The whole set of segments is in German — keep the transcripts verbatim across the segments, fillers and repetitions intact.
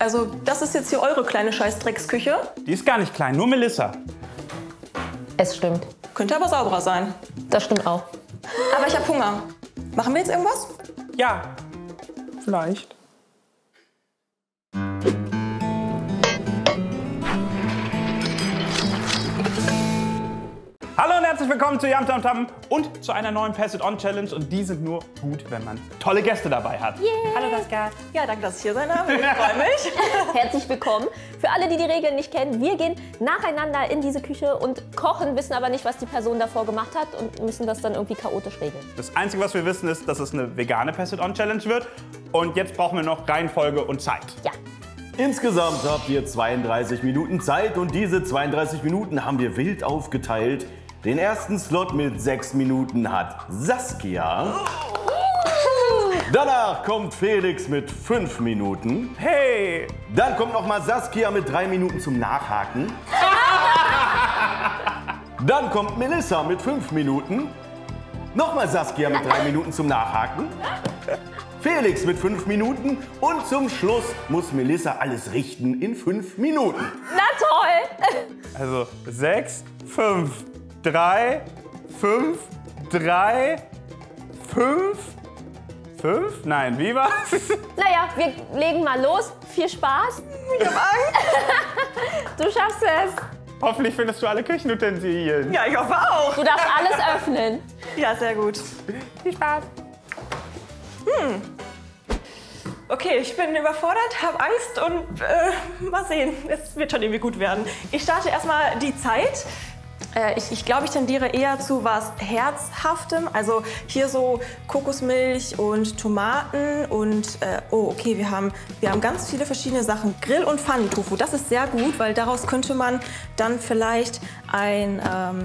Also das ist jetzt hier eure kleine Scheißdrecksküche. Die ist gar nicht klein, nur Melissa. Es stimmt. Könnte aber sauberer sein. Das stimmt auch. Aber ich habe Hunger. Machen wir jetzt irgendwas? Ja, vielleicht. Hallo und herzlich willkommen zu Yum Tam Tam und zu einer neuen Pass It On Challenge. Und die sind nur gut, wenn man tolle Gäste dabei hat. Yeah. Hallo Pascal. Ja, danke, dass ich hier sein darf. Ich freue mich. Herzlich willkommen. Für alle, die die Regeln nicht kennen, wir gehen nacheinander in diese Küche und kochen, wissen aber nicht, was die Person davor gemacht hat und müssen das dann irgendwie chaotisch regeln. Das Einzige, was wir wissen, ist, dass es eine vegane Pass It On Challenge wird. Und jetzt brauchen wir noch Reihenfolge und Zeit. Ja. Insgesamt habt ihr zweiunddreißig Minuten Zeit und diese zweiunddreißig Minuten haben wir wild aufgeteilt. Den ersten Slot mit sechs Minuten hat Saskia. Danach kommt Felix mit fünf Minuten. Hey! Dann kommt noch mal Saskia mit drei Minuten zum Nachhaken. Dann kommt Melissa mit fünf Minuten. Nochmal Saskia mit drei Minuten zum Nachhaken. Felix mit fünf Minuten und zum Schluss muss Melissa alles richten in fünf Minuten. Na toll! Also sechs, fünf, drei, fünf, drei, fünf, fünf? Nein, wie war's? Naja, wir legen mal los. Viel Spaß. Ich hab Angst. Du schaffst es. Hoffentlich findest du alle Küchenutensilien. Ja, ich hoffe auch. Du darfst alles öffnen. Ja, sehr gut. Viel Spaß. Hm. Okay, ich bin überfordert, habe Angst und äh, mal sehen, es wird schon irgendwie gut werden. Ich starte erstmal die Zeit. Äh, ich, ich glaube, ich tendiere eher zu was Herzhaftem. Also hier so Kokosmilch und Tomaten und äh, oh, okay, wir haben, wir haben ganz viele verschiedene Sachen. Grill- und Pfannentofu, das ist sehr gut, weil daraus könnte man dann vielleicht ein, ähm,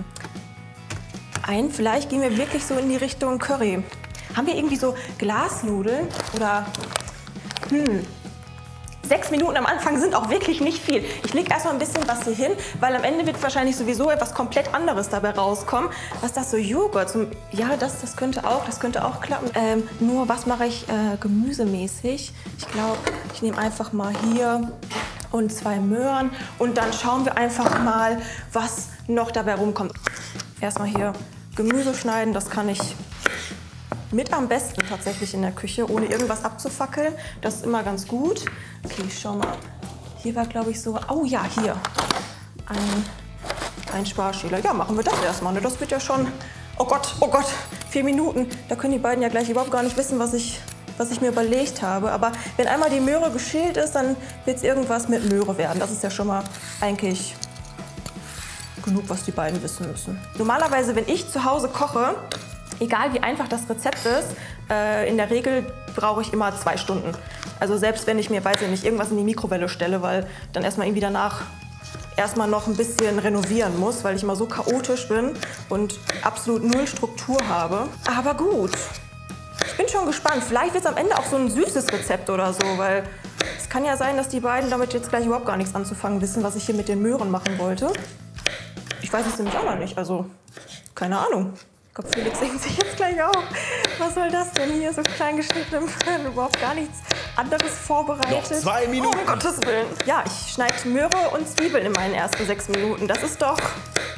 ein, vielleicht gehen wir wirklich so in die Richtung Curry. Haben wir irgendwie so Glasnudeln oder, hm, sechs Minuten am Anfang sind auch wirklich nicht viel. Ich lege erstmal ein bisschen was hier hin, weil am Ende wird wahrscheinlich sowieso etwas komplett anderes dabei rauskommen. Was ist das, so Joghurt? So, ja, das, das könnte auch, das könnte auch klappen. Ähm, nur, was mache ich äh, gemüsemäßig? Ich glaube, ich nehme einfach mal hier und zwei Möhren und dann schauen wir einfach mal, was noch dabei rumkommt. Erstmal hier Gemüse schneiden, das kann ich mit am besten tatsächlich in der Küche, ohne irgendwas abzufackeln. Das ist immer ganz gut. Okay, ich schau mal. Hier war, glaube ich, so... Oh ja, hier. Ein, ein Sparschäler. Ja, machen wir das erstmal. Ne? Das wird ja schon... Oh Gott, oh Gott, vier Minuten. Da können die beiden ja gleich überhaupt gar nicht wissen, was ich, was ich mir überlegt habe. Aber wenn einmal die Möhre geschält ist, dann wird es irgendwas mit Möhre werden. Das ist ja schon mal eigentlich genug, was die beiden wissen müssen. Normalerweise, wenn ich zu Hause koche, egal wie einfach das Rezept ist, äh, in der Regel brauche ich immer zwei Stunden. Also selbst wenn ich mir, weiß ich nicht, irgendwas in die Mikrowelle stelle, weil dann erstmal irgendwie danach erstmal noch ein bisschen renovieren muss, weil ich immer so chaotisch bin und absolut null Struktur habe. Aber gut, ich bin schon gespannt. Vielleicht wird es am Ende auch so ein süßes Rezept oder so, weil es kann ja sein, dass die beiden damit jetzt gleich überhaupt gar nichts anzufangen wissen, was ich hier mit den Möhren machen wollte. Ich weiß es nämlich auch noch nicht, also keine Ahnung. Ich glaube, Felix denkt sich jetzt gleich auch. Was soll das denn hier, so klein geschnitten, überhaupt gar nichts anderes vorbereitet? Noch zwei Minuten. Oh, um Gottes Willen. Ja, ich schneide Möhre und Zwiebeln in meinen ersten sechs Minuten. Das ist doch,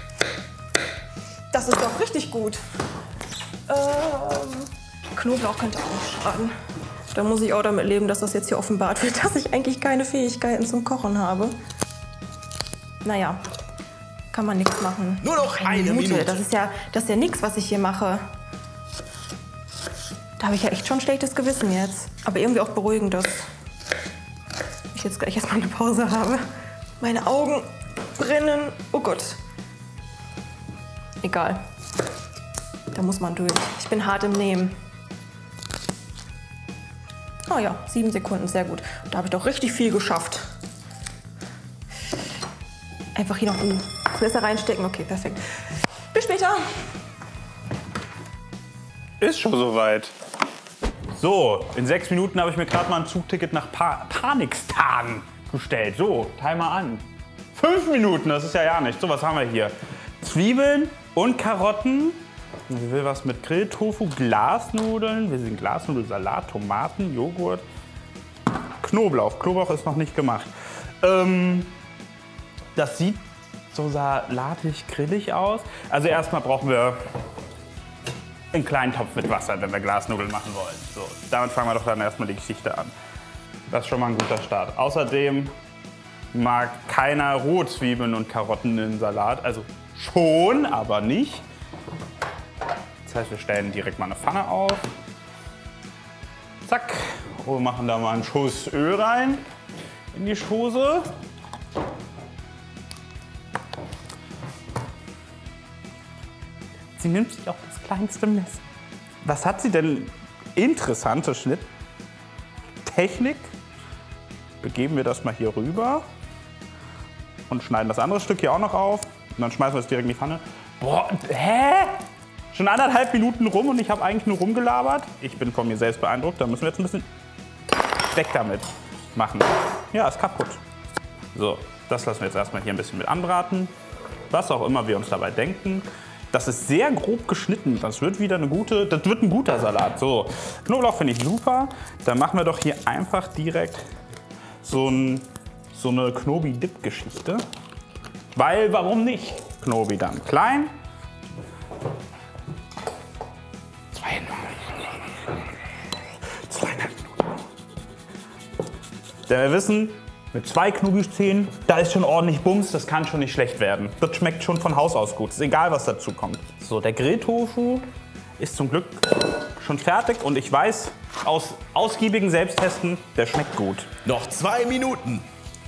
das ist doch richtig gut. Ähm, Knoblauch könnte auch nicht schaden. Da muss ich auch damit leben, dass das jetzt hier offenbart wird, dass ich eigentlich keine Fähigkeiten zum Kochen habe. Naja. Kann man nichts machen. Nur noch eine, eine Minute. Minute. Das ist ja, das ist ja nichts, was ich hier mache. Da habe ich ja echt schon ein schlechtes Gewissen jetzt. Aber irgendwie auch beruhigend, dass ich jetzt gleich erstmal eine Pause habe. Meine Augen brennen. Oh Gott. Egal. Da muss man durch. Ich bin hart im Nehmen. Oh ja, sieben Sekunden, sehr gut. Da habe ich doch richtig viel geschafft. Einfach hier noch ein Messer reinstecken. Okay, perfekt. Bis später. Ist schon soweit. So, in sechs Minuten habe ich mir gerade mal ein Zugticket nach pa Panikstan bestellt. So, Timer an. Fünf Minuten, das ist ja ja nicht. So, was haben wir hier? Zwiebeln und Karotten. Ich will was mit Grilltofu, Glasnudeln. Wir sind Glasnudelsalat, Tomaten, Joghurt, Knoblauch. Knoblauch ist noch nicht gemacht. Ähm, das sieht so salatig, grillig aus. Also erstmal brauchen wir einen kleinen Topf mit Wasser, wenn wir Glasnudeln machen wollen. So, damit fangen wir doch dann erstmal die Geschichte an. Das ist schon mal ein guter Start. Außerdem mag keiner Rohzwiebeln und Karotten in Salat. Also schon, aber nicht. Das heißt, wir stellen direkt mal eine Pfanne auf. Zack. Und wir machen da mal einen Schuss Öl rein in die Soße. Sie nimmt sich auch das kleinste Messer. Was hat sie denn? Interessante Schnitttechnik. Begeben wir das mal hier rüber und schneiden das andere Stück hier auch noch auf. Und dann schmeißen wir es direkt in die Pfanne. Boah, hä? Schon anderthalb Minuten rum und ich habe eigentlich nur rumgelabert. Ich bin von mir selbst beeindruckt. Da müssen wir jetzt ein bisschen weg damit machen. Ja, ist kaputt. So, das lassen wir jetzt erstmal hier ein bisschen mit anbraten. Was auch immer wir uns dabei denken. Das ist sehr grob geschnitten. Das wird wieder eine gute, das wird ein guter Salat. So, Knoblauch finde ich super. Dann machen wir doch hier einfach direkt so, ein, so eine Knobi-Dip-Geschichte. Weil, warum nicht? Knobi dann klein. Zweieinhalb Minuten. Denn wir wissen, mit zwei Knobi-Zehen, da ist schon ordentlich Bums, das kann schon nicht schlecht werden. Das schmeckt schon von Haus aus gut, ist egal, was dazu kommt. So, der Grilltofu ist zum Glück schon fertig und ich weiß aus ausgiebigen Selbsttesten, der schmeckt gut. Noch zwei Minuten.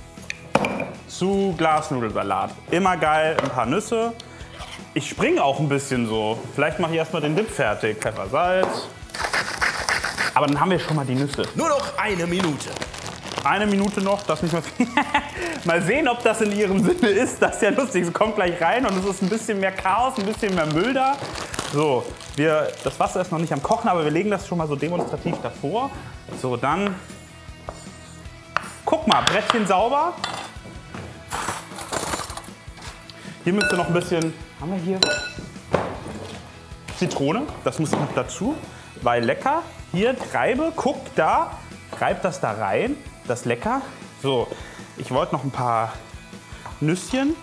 Zu Glasnudelsalat. Immer geil, ein paar Nüsse. Ich springe auch ein bisschen so. Vielleicht mache ich erstmal den Dip fertig. Pfeffer, Salz. Aber dann haben wir schon mal die Nüsse. Nur noch eine Minute. Eine Minute noch, das nicht mehr viel. Mal sehen, ob das in ihrem Sinne ist. Das ist ja lustig. Es kommt gleich rein und es ist ein bisschen mehr Chaos, ein bisschen mehr Müll da. So, wir, das Wasser ist noch nicht am Kochen, aber wir legen das schon mal so demonstrativ davor. So, dann. Guck mal, Brettchen sauber. Hier müsste noch ein bisschen. Haben wir hier Zitrone? Das muss noch dazu, weil lecker. Hier, Treibe, guck da, treib das da rein. Das ist lecker. So, ich wollte noch ein paar Nüsschen.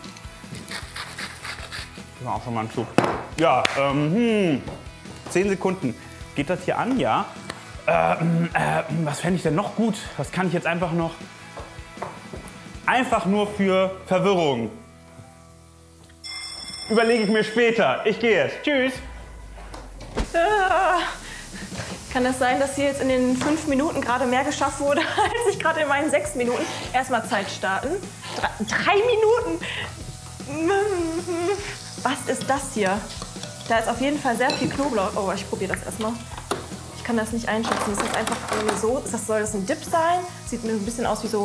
Das war auch schon mal ein Zug. Ja, ähm, hm, zehn Sekunden. Geht das hier an? Ja. Ähm, äh, was fände ich denn noch gut? Was kann ich jetzt einfach noch? Einfach nur für Verwirrung. Überlege ich mir später. Ich gehe jetzt. Tschüss. Ah. Kann es sein, dass hier jetzt in den fünf Minuten gerade mehr geschafft wurde, als ich gerade in meinen sechs Minuten? Erstmal Zeit starten. Drei, drei Minuten! Was ist das hier? Da ist auf jeden Fall sehr viel Knoblauch. Oh, ich probiere das erstmal. Ich kann das nicht einschätzen. Ist das einfach so? Ist das, soll das ein Dip sein? Sieht mir ein bisschen aus wie so.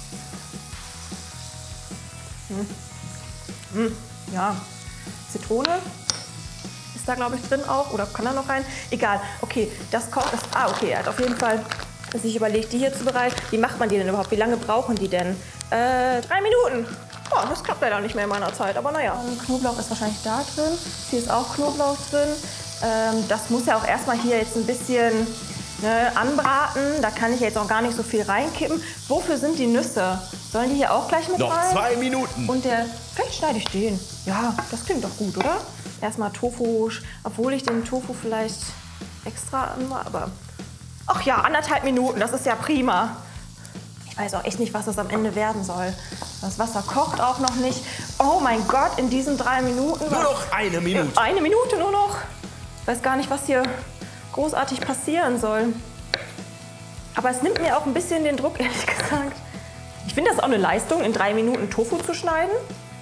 Hm. Hm. Ja. Zitrone. Da, glaube ich, drin auch. Oder kann da noch rein? Egal. Okay, das kocht. Das, ah, okay, er hat auf jeden Fall sich überlegt, die hier zu bereiten. Wie macht man die denn überhaupt? Wie lange brauchen die denn? Äh, drei Minuten. Oh, das klappt leider nicht mehr in meiner Zeit, aber naja. Knoblauch ist wahrscheinlich da drin. Hier ist auch Knoblauch drin. Ähm, das muss ja auch erstmal hier jetzt ein bisschen ne, anbraten. Da kann ich jetzt auch gar nicht so viel reinkippen. Wofür sind die Nüsse? Sollen die hier auch gleich mit Noch rein? zwei Minuten. Und der, vielleicht schneide ich den. Ja, das klingt doch gut, oder? Erstmal Tofu, obwohl ich den Tofu vielleicht extra anmache, aber ach ja, anderthalb Minuten, das ist ja prima. Ich weiß auch echt nicht, was das am Ende werden soll. Das Wasser kocht auch noch nicht. Oh mein Gott, in diesen drei Minuten. Nur noch eine Minute. Eine Minute nur noch. Ich weiß gar nicht, was hier großartig passieren soll. Aber es nimmt mir auch ein bisschen den Druck, ehrlich gesagt. Ich finde das auch eine Leistung, in drei Minuten Tofu zu schneiden.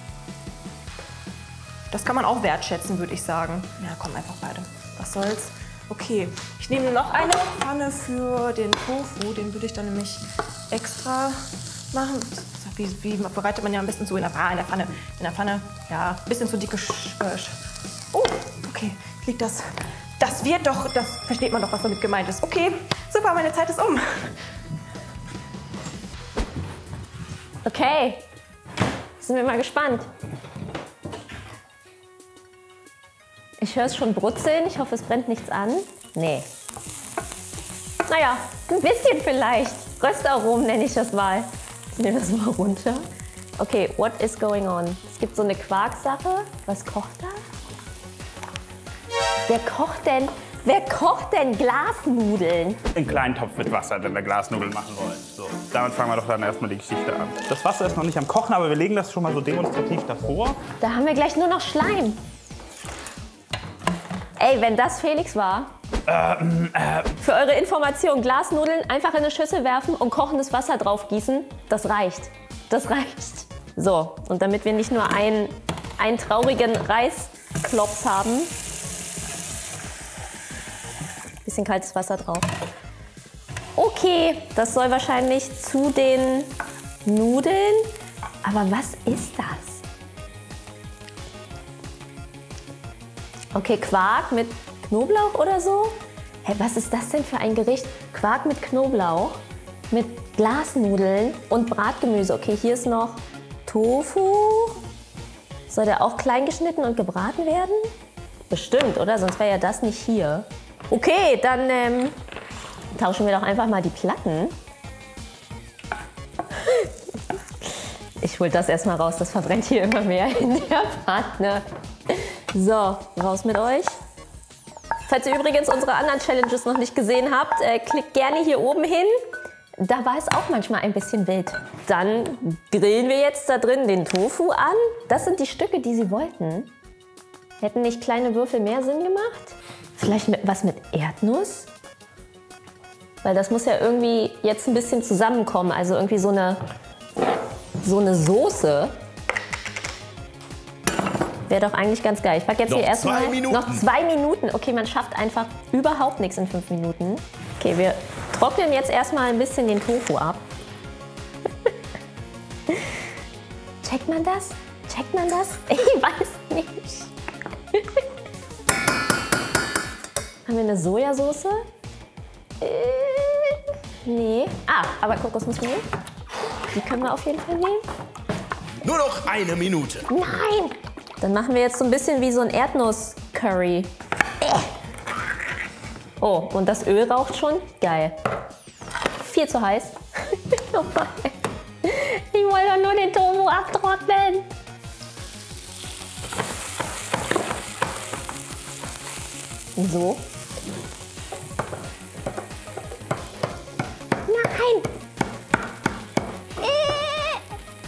Das kann man auch wertschätzen, würde ich sagen. Ja, komm, einfach beide. Was soll's? Okay, ich nehme noch eine Pfanne für den Tofu. Den würde ich dann nämlich extra machen. Wie, wie bereitet man ja am besten so in der, ah, in der Pfanne? In der Pfanne, ja, ein bisschen zu dicke. Äh, oh, okay, liegt das. Das wird doch, das versteht man doch, was damit gemeint ist. Okay, super, meine Zeit ist um. Okay, sind wir mal gespannt. Ich höre es schon brutzeln. Ich hoffe, es brennt nichts an. Nee. Naja, ein bisschen vielleicht. Röstaromen nenne ich das mal. Ich nehme das mal runter. Okay, what is going on? Es gibt so eine Quarksache. Was kocht da? Wer kocht denn, wer kocht denn Glasnudeln? einen kleinen Topf mit Wasser, wenn wir Glasnudeln machen wollen. So, damit fangen wir doch dann erstmal die Geschichte an. Das Wasser ist noch nicht am Kochen, aber wir legen das schon mal so demonstrativ davor. Da haben wir gleich nur noch Schleim. Ey, wenn das Felix war. Ähm, äh, Für eure Information, Glasnudeln einfach in eine Schüssel werfen und kochendes Wasser drauf gießen, das reicht. Das reicht. So, und damit wir nicht nur einen, einen traurigen Reisklops haben, bisschen kaltes Wasser drauf. Okay, das soll wahrscheinlich zu den Nudeln. Aber was ist das? Okay, Quark mit Knoblauch oder so? Hä, was ist das denn für ein Gericht? Quark mit Knoblauch, mit Glasnudeln und Bratgemüse. Okay, hier ist noch Tofu. Soll der auch klein geschnitten und gebraten werden? Bestimmt, oder? Sonst wäre ja das nicht hier. Okay, dann ähm, tauschen wir doch einfach mal die Platten. Ich hol das erstmal raus, das verbrennt hier immer mehr in der Pfanne. So, raus mit euch. Falls ihr übrigens unsere anderen Challenges noch nicht gesehen habt, äh, klickt gerne hier oben hin. Da war es auch manchmal ein bisschen wild. Dann grillen wir jetzt da drin den Tofu an. Das sind die Stücke, die sie wollten. Hätten nicht kleine Würfel mehr Sinn gemacht? Vielleicht mit, was mit Erdnuss? Weil das muss ja irgendwie jetzt ein bisschen zusammenkommen. Also irgendwie so eine, so eine Soße. Wäre doch eigentlich ganz geil. Ich packe jetzt Noch hier erstmal zwei Minuten. noch zwei Minuten. Okay, man schafft einfach überhaupt nichts in fünf Minuten. Okay, wir trocknen jetzt erstmal ein bisschen den Tofu ab. Checkt man das? Checkt man das? Ich weiß nicht. Haben wir eine Sojasauce? Äh, nee. Ah, aber Kokosnussmehl. Die können wir auf jeden Fall nehmen. Nur noch eine Minute. Nein! Dann machen wir jetzt so ein bisschen wie so ein Erdnuss-Curry. Oh, und das Öl raucht schon? Geil. Viel zu heiß. Ich wollte doch nur den Tofu abtrocknen. So. Nein! Äh.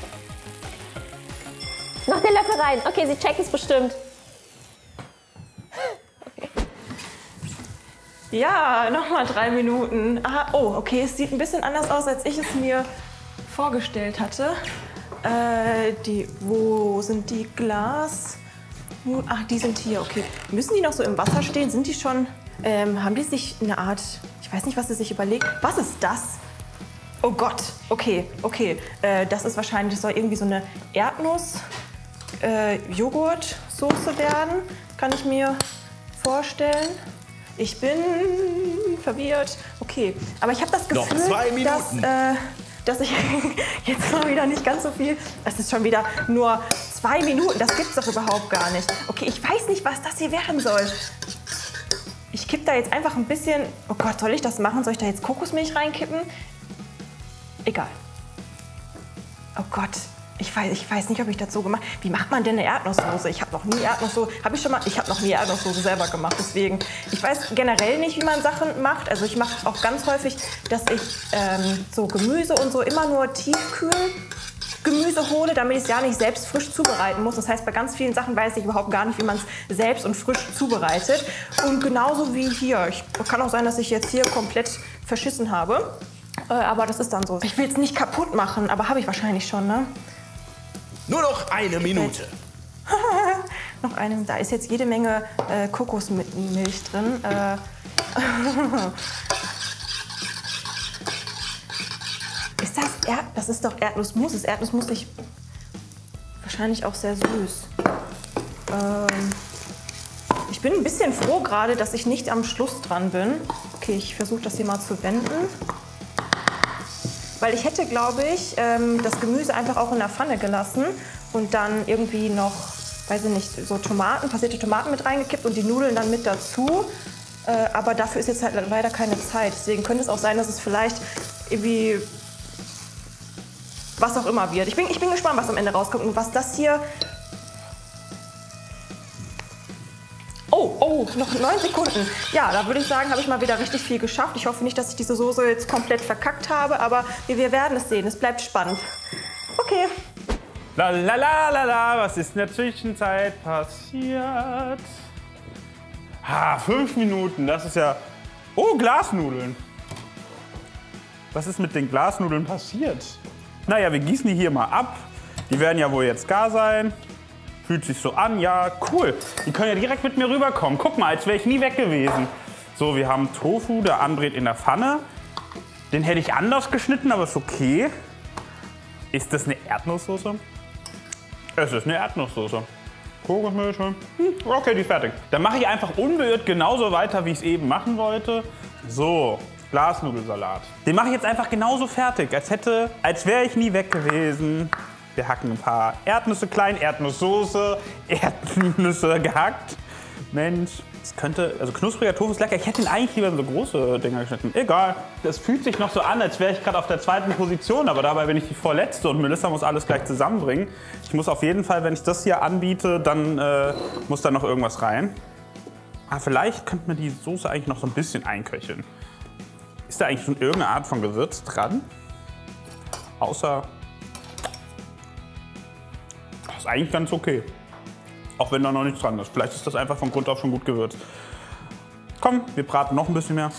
Noch den Löffel rein. Okay, sie checken es bestimmt. Ja, nochmal drei Minuten. Aha, oh, okay, es sieht ein bisschen anders aus, als ich es mir vorgestellt hatte. Äh, die, wo sind die Glas? Ach, die sind hier, okay. Müssen die noch so im Wasser stehen? Sind die schon, ähm, haben die sich eine Art, ich weiß nicht, was sie sich überlegt. Was ist das? Oh Gott, okay, okay. Äh, das ist wahrscheinlich, das soll irgendwie so eine Erdnuss-Joghurt-Soße werden. Kann ich mir vorstellen. Ich bin verwirrt. Okay, aber ich habe das Gefühl, Noch zwei dass, Minuten. äh, dass ich jetzt mal wieder nicht ganz so viel. Es ist schon wieder nur zwei Minuten. Das gibt's doch überhaupt gar nicht. Okay, ich weiß nicht, was das hier werden soll. Ich kipp da jetzt einfach ein bisschen. Oh Gott, soll ich das machen? Soll ich da jetzt Kokosmilch reinkippen? Egal. Oh Gott. Ich weiß, ich weiß nicht, ob ich das so gemacht habe. Wie macht man denn eine Erdnusssoße? Ich habe noch nie Erdnusssoße. Habe ich schon mal? Ich habe noch nie Erdnusssoße selber gemacht. Deswegen, ich weiß generell nicht, wie man Sachen macht. Also ich mache auch ganz häufig, dass ich ähm, so Gemüse und so immer nur Tiefkühlgemüse hole, damit ich es ja nicht selbst frisch zubereiten muss. Das heißt, bei ganz vielen Sachen weiß ich überhaupt gar nicht, wie man es selbst und frisch zubereitet. Und genauso wie hier. Ich, kann auch sein, dass ich jetzt hier komplett verschissen habe. Äh, aber das ist dann so. Ich will es nicht kaputt machen, aber habe ich wahrscheinlich schon, ne? Nur noch eine Minute. Noch eine. Da ist jetzt jede Menge äh, Kokosmilch drin. Äh. Ist das Erd? Das ist doch Erdnussmus. Das Erdnussmus ist wahrscheinlich auch sehr süß. Ähm. Ich bin ein bisschen froh gerade, dass ich nicht am Schluss dran bin. Okay, ich versuche das hier mal zu wenden. Weil ich hätte, glaube ich, ähm, das Gemüse einfach auch in der Pfanne gelassen und dann irgendwie noch, weiß ich nicht, so Tomaten, passierte Tomaten mit reingekippt und die Nudeln dann mit dazu. Äh, aber dafür ist jetzt halt leider keine Zeit. Deswegen könnte es auch sein, dass es vielleicht irgendwie was auch immer wird. Ich bin, ich bin gespannt, was am Ende rauskommt und was das hier... Oh, oh, noch neun Sekunden. Ja, da würde ich sagen, habe ich mal wieder richtig viel geschafft. Ich hoffe nicht, dass ich diese Soße jetzt komplett verkackt habe, aber wir, wir werden es sehen. Es bleibt spannend. Okay. La la la la la, was ist in der Zwischenzeit passiert? Ha, fünf Minuten, das ist ja... Oh, Glasnudeln. Was ist mit den Glasnudeln passiert? Naja, wir gießen die hier mal ab. Die werden ja wohl jetzt gar sein. Fühlt sich so an, ja, cool. Die können ja direkt mit mir rüberkommen. Guck mal, als wäre ich nie weg gewesen. So, wir haben Tofu, der anbrät in der Pfanne. Den hätte ich anders geschnitten, aber ist okay. Ist das eine Erdnusssoße? Es ist eine Erdnusssoße. Kokosmilch. Hm, okay, die ist fertig. Dann mache ich einfach unbeirrt genauso weiter, wie ich es eben machen wollte. So, Glasnudelsalat. Den mache ich jetzt einfach genauso fertig, als hätte, als wäre ich nie weg gewesen. Wir hacken ein paar Erdnüsse klein, Erdnusssoße, Erdnüsse gehackt. Mensch, das könnte, also knuspriger Tofu ist lecker. Ich hätte ihn eigentlich lieber in so große Dinger geschnitten. Egal. Das fühlt sich noch so an, als wäre ich gerade auf der zweiten Position, aber dabei bin ich die vorletzte und Melissa muss alles gleich zusammenbringen. Ich muss auf jeden Fall, wenn ich das hier anbiete, dann äh, muss da noch irgendwas rein. Aber vielleicht könnte man die Soße eigentlich noch so ein bisschen einköcheln. Ist da eigentlich schon irgendeine Art von Gewürz dran? Außer... Das ist eigentlich ganz okay. Auch wenn da noch nichts dran ist. Vielleicht ist das einfach von Grund auf schon gut gewürzt. Komm, wir braten noch ein bisschen mehr.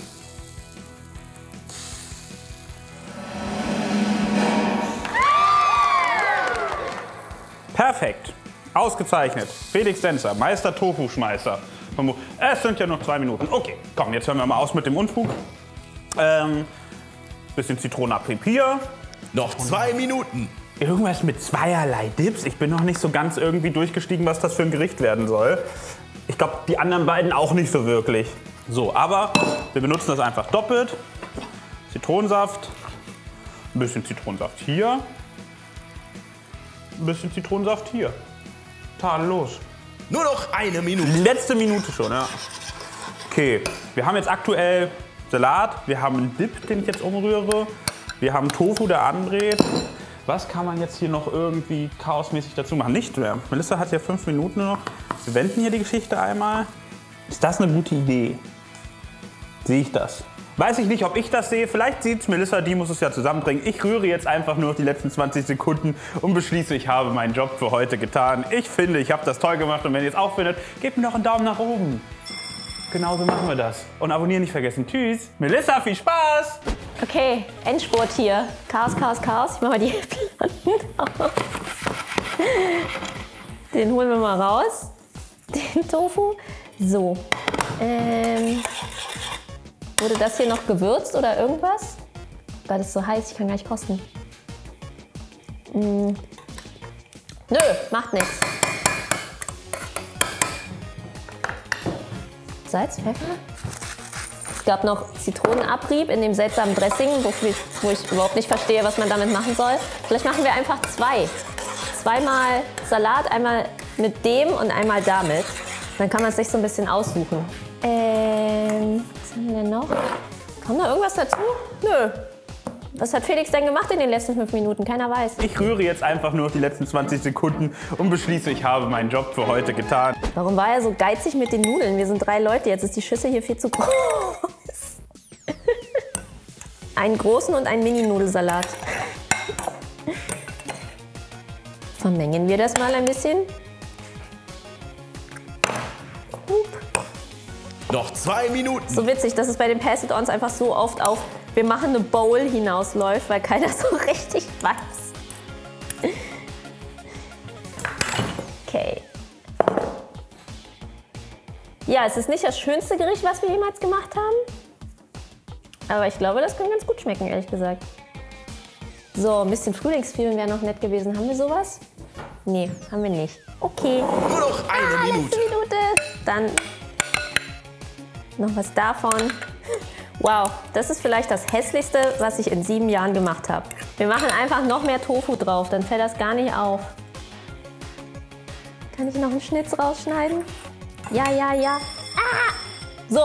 Perfekt. Ausgezeichnet. Felix Senzer, Meister Tofu-Schmeißer. Es sind ja noch zwei Minuten. Okay, komm, jetzt hören wir mal aus mit dem Unfug. Ähm, bisschen Zitronenabrieb hier. Noch zwei Minuten. Irgendwas mit zweierlei Dips. Ich bin noch nicht so ganz irgendwie durchgestiegen, was das für ein Gericht werden soll. Ich glaube, die anderen beiden auch nicht so wirklich. So, aber wir benutzen das einfach doppelt. Zitronensaft. Ein bisschen Zitronensaft hier. Ein bisschen Zitronensaft hier. Tadellos. Nur noch eine Minute. Letzte Minute schon, ja. Okay, wir haben jetzt aktuell Salat. Wir haben einen Dip, den ich jetzt umrühre. Wir haben Tofu, der anbrät. Was kann man jetzt hier noch irgendwie chaosmäßig dazu machen? Nicht mehr. Melissa hat ja fünf Minuten noch. Wir wenden hier die Geschichte einmal. Ist das eine gute Idee? Sehe ich das? Weiß ich nicht, ob ich das sehe. Vielleicht sieht es Melissa, die muss es ja zusammenbringen. Ich rühre jetzt einfach nur die letzten zwanzig Sekunden und beschließe, ich habe meinen Job für heute getan. Ich finde, ich habe das toll gemacht und wenn ihr es auch findet, gebt mir doch einen Daumen nach oben. Genauso machen wir das. Und abonnieren nicht vergessen. Tschüss. Melissa, viel Spaß! Okay, Endspurt hier. Chaos, Chaos, Chaos. Ich mach mal die Platten auf. Den holen wir mal raus. Den Tofu. So. Ähm, wurde das hier noch gewürzt oder irgendwas? Gott, das ist so heiß, ich kann gar nicht kosten. Hm. Nö, macht nichts. Salz, Pfeffer? Es gab noch Zitronenabrieb in dem seltsamen Dressing, wo ich, wo ich überhaupt nicht verstehe, was man damit machen soll. Vielleicht machen wir einfach zwei. Zweimal Salat, einmal mit dem und einmal damit. Dann kann man es sich so ein bisschen aussuchen. Ähm, was haben wir denn noch? Kommt da irgendwas dazu? Nö. Was hat Felix denn gemacht in den letzten fünf Minuten? Keiner weiß. Ich rühre jetzt einfach nur die letzten zwanzig Sekunden und beschließe, ich habe meinen Job für heute getan. Warum war er so geizig mit den Nudeln? Wir sind drei Leute, jetzt ist die Schüssel hier viel zu groß. Einen großen und einen Mini-Nudelsalat. Vermengen wir das mal ein bisschen. Noch zwei Minuten. So witzig, dass es bei den Pass-It-Ons einfach so oft auf wir machen eine Bowl hinausläuft, weil keiner so richtig weiß. Okay. Ja, es ist nicht das schönste Gericht, was wir jemals gemacht haben. Aber ich glaube, das kann ganz gut schmecken, ehrlich gesagt. So, ein bisschen Frühlingsfeeling wäre noch nett gewesen. Haben wir sowas? Nee, haben wir nicht. Okay. Nur noch eine ah, Minute. Letzte Minute. Dann noch was davon. Wow, das ist vielleicht das Hässlichste, was ich in sieben Jahren gemacht habe. Wir machen einfach noch mehr Tofu drauf, dann fällt das gar nicht auf. Kann ich noch einen Schnitz rausschneiden? Ja, ja, ja. Ah! So.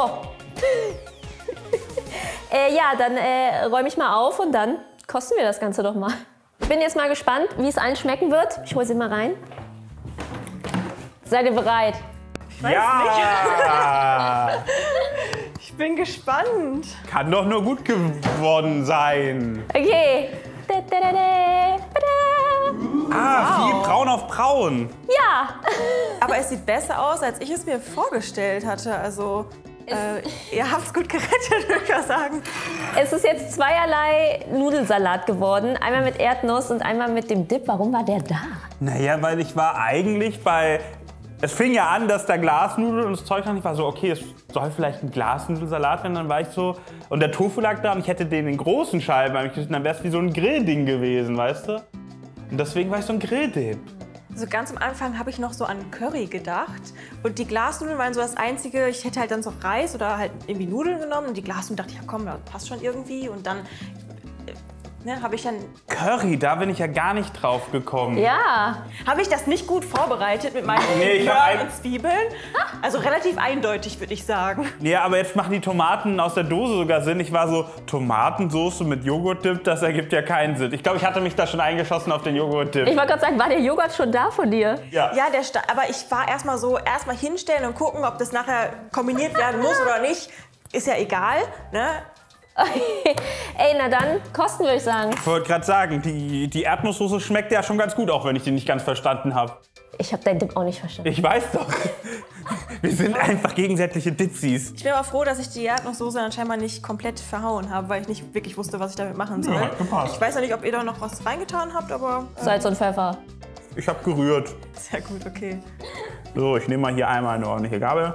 äh, ja, dann äh, räume ich mal auf und dann kosten wir das Ganze doch mal. Ich bin jetzt mal gespannt, wie es allen schmecken wird. Ich hole sie mal rein. Seid ihr bereit? Ich weiß Ja! nicht. Ich bin gespannt. Kann doch nur gut geworden sein. Okay. Da, da, da, da, da. Ah, Wow. viel braun auf braun. Ja. Aber es sieht besser aus, als ich es mir vorgestellt hatte. Also, äh, ihr habt es gut gerettet, würde ich mal sagen. Es ist jetzt zweierlei Nudelsalat geworden. Einmal mit Erdnuss und einmal mit dem Dip. Warum war der da? Naja, weil ich war eigentlich bei... Es fing ja an, dass da Glasnudeln und das Zeug dran. Ich war so, okay, es soll vielleicht ein Glasnudelsalat werden. Dann war ich so... Und der Tofu lag da und ich hätte den in großen Scheiben eigentlich geschnitten. Dann wäre es wie so ein Grillding gewesen, weißt du? Und deswegen war ich so ein Grilldip. So ganz am Anfang habe ich noch so an Curry gedacht. Und die Glasnudeln waren so das Einzige. Ich hätte halt dann so Reis oder halt irgendwie Nudeln genommen. Und die Glasnudeln dachte ich, ja komm, das passt schon irgendwie. Und dann äh, ne, habe ich dann... Curry, da bin ich ja gar nicht drauf gekommen. Ja. Habe ich das nicht gut vorbereitet mit meinen Nee, ich hab Möhren ein- und Zwiebeln? Also relativ eindeutig, würde ich sagen. Ja, aber jetzt machen die Tomaten aus der Dose sogar Sinn. Ich war so, Tomatensoße mit Joghurt-Dip, das ergibt ja keinen Sinn. Ich glaube, ich hatte mich da schon eingeschossen auf den Joghurt-Dip. Ich wollte gerade sagen, war der Joghurt schon da von dir? Ja. Ja, der Sta aber ich war erstmal so, erstmal hinstellen und gucken, ob das nachher kombiniert werden muss oder nicht. Ist ja egal, ne? Ey, na dann, kosten würde ich sagen. Ich wollte gerade sagen, die, die Erdnusssoße schmeckt ja schon ganz gut, auch wenn ich die nicht ganz verstanden habe. Ich habe deinen Dip auch nicht verstanden. Ich weiß doch. Wir sind einfach gegenseitige Dipsies. Ich bin aber froh, dass ich die Erdnusssoße dann scheinbar nicht komplett verhauen habe, weil ich nicht wirklich wusste, was ich damit machen soll. Ja, hat gepasst. Ich weiß ja nicht, ob ihr da noch was reingetan habt, aber Salz und Pfeffer. Ich habe gerührt. sehr gut, okay. So, ich nehme mal hier einmal eine ordentliche Gabel.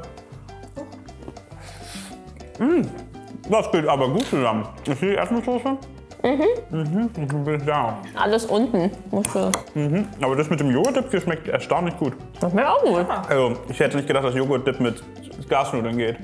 Mmh, das geht aber gut zusammen. Ist die Erdnusssoße? Mhm. Mhm, ich bin da. Alles unten. Musst du. Mhm. Aber das mit dem Joghurt-Dip hier schmeckt erstaunlich gut. Das schmeckt auch gut. Also, ich hätte nicht gedacht, dass Joghurt-Dip mit Glasnudeln geht.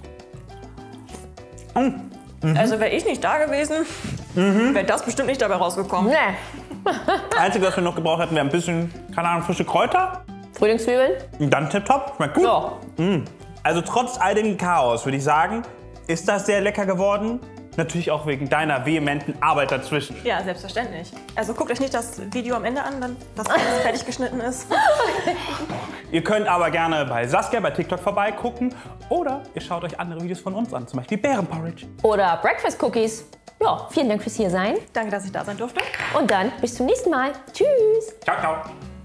Also wäre ich nicht da gewesen, wäre das bestimmt nicht dabei rausgekommen. Nee. Das Einzige, was wir noch gebraucht hätten, wäre ein bisschen, keine Ahnung, frische Kräuter. Frühlingszwiebeln? Und dann tipptopp. Schmeckt gut. Ja. Also trotz all dem Chaos, würde ich sagen, ist das sehr lecker geworden. Natürlich auch wegen deiner vehementen Arbeit dazwischen. Ja, selbstverständlich. Also guckt euch nicht das Video am Ende an, dann, das alles fertig geschnitten ist. Ihr könnt aber gerne bei Saskia bei TikTok vorbeigucken oder ihr schaut euch andere Videos von uns an, zum Beispiel Bärenporridge. Oder Breakfast Cookies. Ja, vielen Dank fürs Hiersein. Danke, dass ich da sein durfte. Und dann bis zum nächsten Mal. Tschüss. Ciao, ciao.